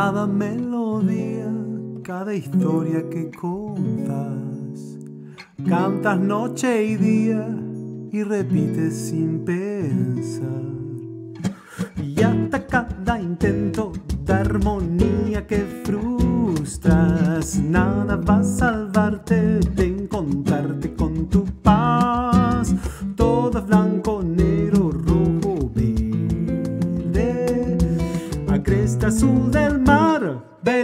Cada melodía, cada historia que contas, cantas noche y día y repites sin pensar. Y hasta cada intento de armonía que frustras, nada va a salvarte de encontrarte con tu paz. Todo es blanco, negro, rojo, verde, a cresta azul del mar.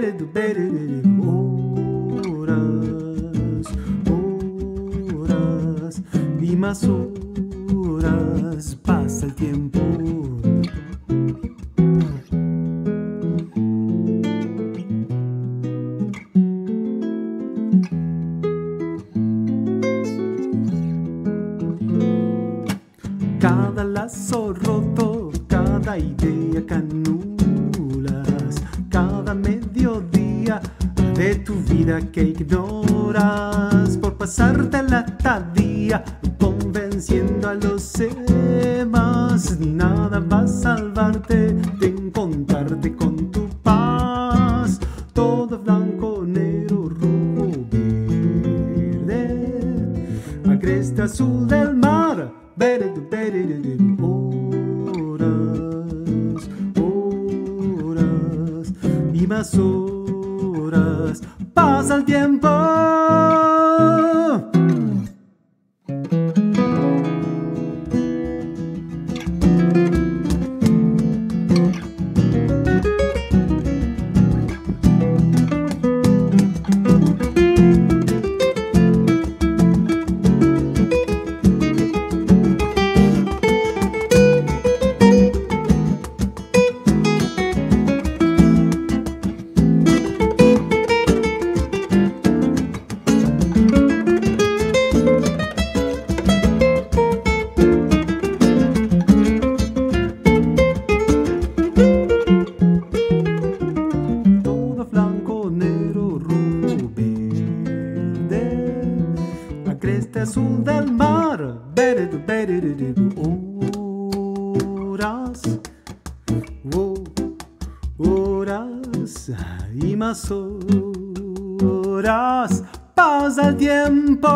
Horas, horas y más horas, pasa el tiempo. Cada lazo roto, cada idea que anulas, cada mediodía de tu vida que ignoras, por pasarte la estadía convenciendo a los demás. Nada va a salvarte de encontrarte con tu paz. Todo es blanco, negro, rojo, verde, a cresta azul del mar. Horas, horas y más horas, pasa el tiempo. Cresta azul del mar. Horas, horas y más horas, pasa el tiempo.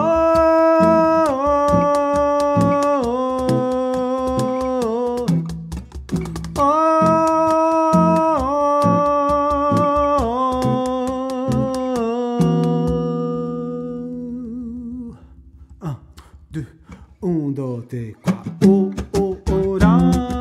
Un, deux, trois. Horas.